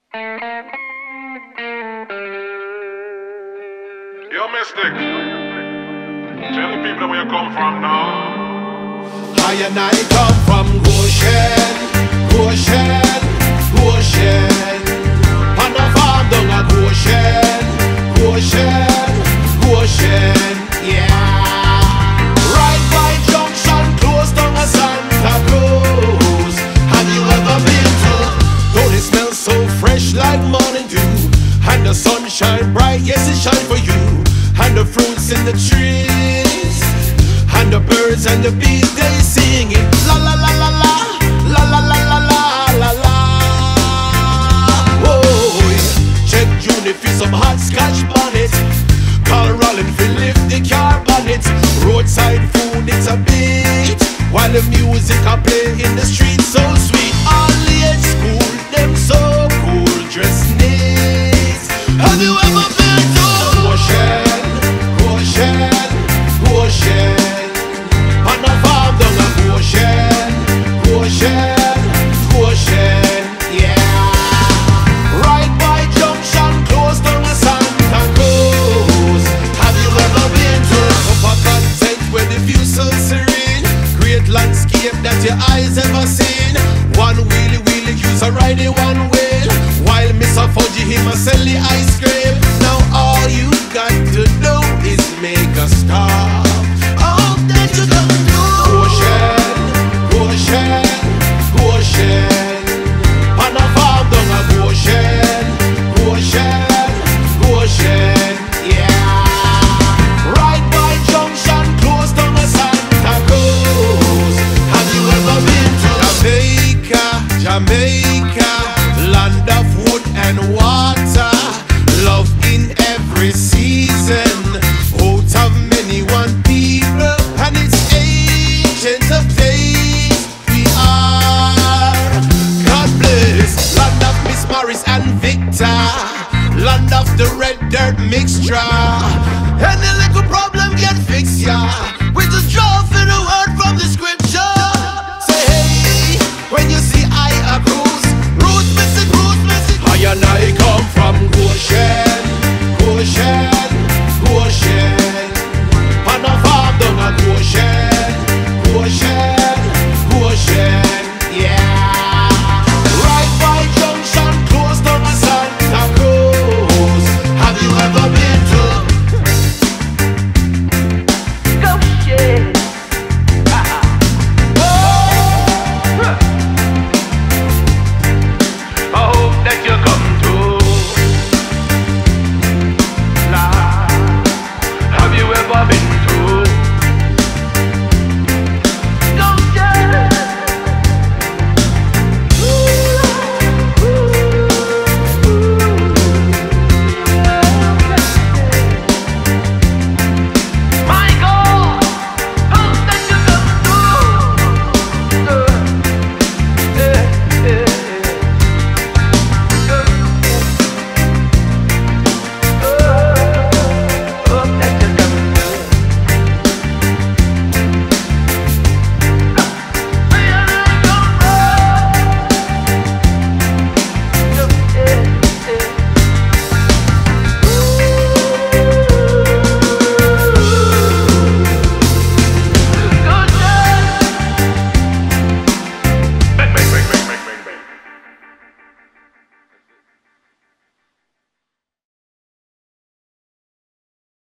Yo, Mystic, tell the people where you come from now. I and I come from Goshen, Goshen, Goshen. On a farm down a Goshen, Goshen, Goshen, yeah. Right by junction, close down a Santa Cruz. Have you ever been to? Don't it smell so fresh like morning dew? And the sun shine bright, yes it shine for you. And the fruits in the trees, and the birds and the bees, they sing it. La la la la la, la la la la la la la. Whoa, check June for some hot scotch bonnet. Call Rollin for lift the car bonnet. Roadside food, it's a beat, while the music I play in the street so sweet. All the age school, them so cool, dressed neat. Have you ever been to Goshen, Goshen, Goshen? On a farm down a Goshen, Goshen, Goshen, yeah. Right by junction, close down a Santa Cruz. Have you ever been to Upper Content where the view so serene? Great landscape that your eyes ever seen. One wheelie use a ride in one wheel, while Mr. Fudgy him a sell the ice cream. Now all you got to do is make a stop. All that you gotta do. Goshen, Goshen, Goshen. On a farm down a Goshen, Goshen, Goshen, yeah. Right by junction, close down a Santa Cruz. Have you ever been to Jamaica, Jamaica, land of wood and water, love in every season, out of many one people, and it's ancient of days we are. God bless, land of Miss Morris and Victor, land of the red dirt mixture. Any little problem get fixed, yeah. We just draw for the word from the scripture. Say hey, when you see I approve, roots missing, roots missing. I and I come from Goshen, Goshen.